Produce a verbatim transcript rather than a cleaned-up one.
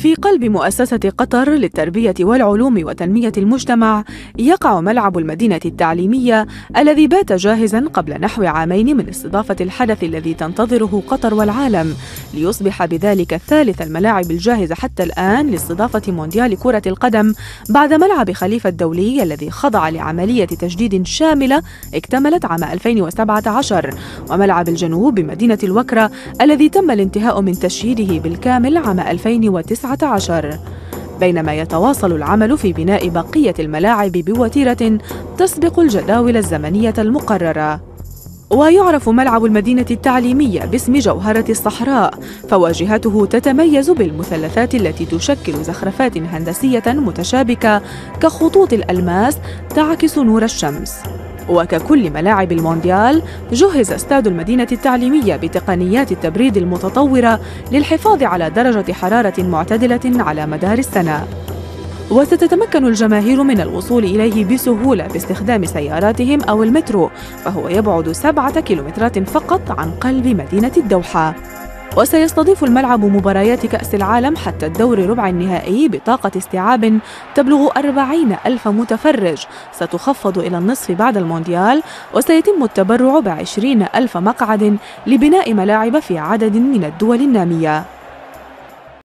في قلب مؤسسة قطر للتربية والعلوم وتنمية المجتمع يقع ملعب المدينة التعليمية الذي بات جاهزاً قبل نحو عامين من استضافة الحدث الذي تنتظره قطر والعالم، ليصبح بذلك ثالث الملاعب الجاهزة حتى الآن لاستضافة مونديال كرة القدم بعد ملعب خليفة الدولي الذي خضع لعملية تجديد شاملة اكتملت عام ألفين وسبعة عشر، وملعب الجنوب بمدينة الوكرة الذي تم الانتهاء من تشييده بالكامل عام ألفين وتسعة عشر، بينما يتواصل العمل في بناء بقية الملاعب بوتيرة تسبق الجداول الزمنية المقررة. ويعرف ملعب المدينة التعليمية باسم جوهرة الصحراء، فواجهته تتميز بالمثلثات التي تشكل زخرفات هندسية متشابكة كخطوط الألماس تعكس نور الشمس. وككل ملاعب المونديال، جهز استاد المدينة التعليمية بتقنيات التبريد المتطورة للحفاظ على درجة حرارة معتدلة على مدار السنة، وستتمكن الجماهير من الوصول إليه بسهولة باستخدام سياراتهم أو المترو، فهو يبعد سبعة كيلومترات فقط عن قلب مدينة الدوحة. وسيستضيف الملعب مباريات كأس العالم حتى الدور ربع النهائي بطاقة استيعاب تبلغ أربعين ألف متفرج، ستخفض إلى النصف بعد المونديال، وسيتم التبرع بعشرين ألف مقعد لبناء ملاعب في عدد من الدول النامية.